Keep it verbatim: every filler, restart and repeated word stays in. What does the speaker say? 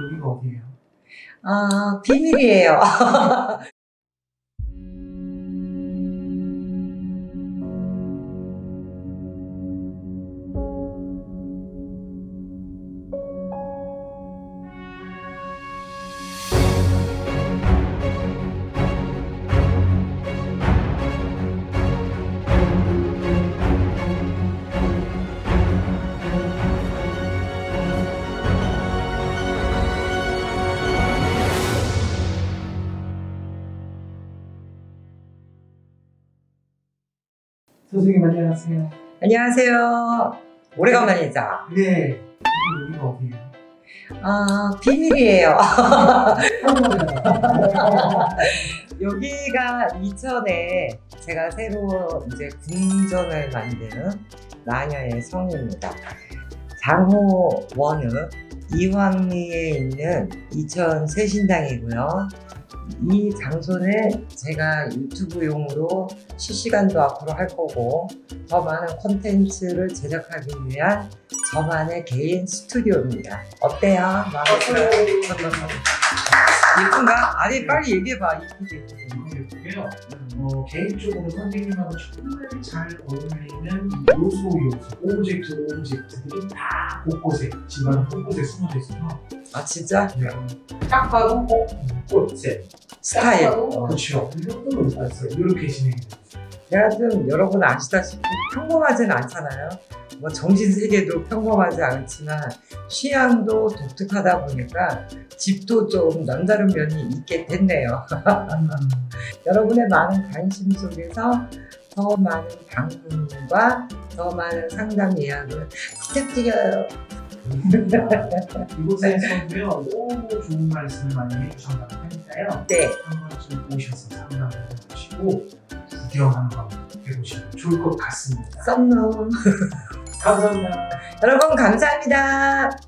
여기가 어디예요? 아, 비밀이에요. 선생님 안녕하세요. 안녕하세요. 오래간만이죠? 네. 여기가 어디예요? 아, 비밀이에요. 여기가 이천에 제가 새로 이제 궁전을 만드는 마녀의 성입니다. 장호 원읍 이황리에 있는 이천 세신당이고요. 이 장소는 제가 유튜브용으로 실시간도 앞으로 할 거고 더 많은 콘텐츠를 제작하기 위한 저만의 개인 스튜디오입니다. 어때요? 마음에 들어요? 예쁜가? 아니 빨리 얘기해봐. 이쁘지? 너무 예쁘고요. 어, 개인적으로 선생님하고 정말 잘 어울리는 요소 요소, 오브젝트 오브젝트들이 다 곳곳에 집안 곳곳에 숨어져 있어서 아 진짜? 네. 딱 봐도 어? 꽃색 스타일. 어. 그렇죠. 이것도 없어요. 이렇게 진행이 되죠. 제가 좀 여러분 아시다시피 평범하지는 않잖아요. 뭐 정신세계도 평범하지 않지만 취향도 독특하다 보니까 집도 좀 남다른 면이 있게 됐네요. 여러분의 많은 관심 속에서 더 많은 방문과 더 많은 상담 예약을 부탁드려요. 이곳에서도요 너무 좋은 말씀을 많이 해주셨다고 하니까요. 네. 한 번쯤 오셔서 상담을 해보시고 구경 한번 해보시면 좋을 것 같습니다. 썸놈. 감사합니다. 여러분 감사합니다.